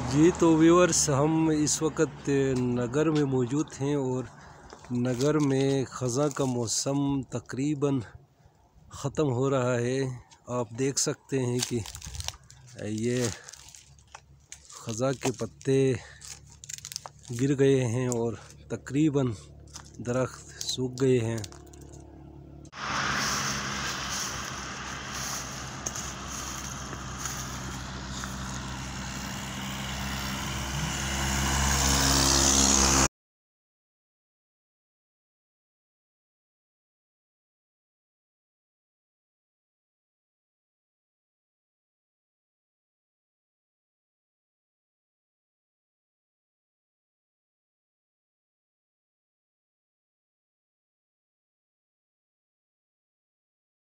जी तो व्यूअर्स, हम इस वक्त नगर में मौजूद हैं और नगर में ख़ज़ां का मौसम तकरीबन ख़त्म हो रहा है। आप देख सकते हैं कि ये ख़ज़ां के पत्ते गिर गए हैं और तकरीबन दरख्त सूख गए हैं।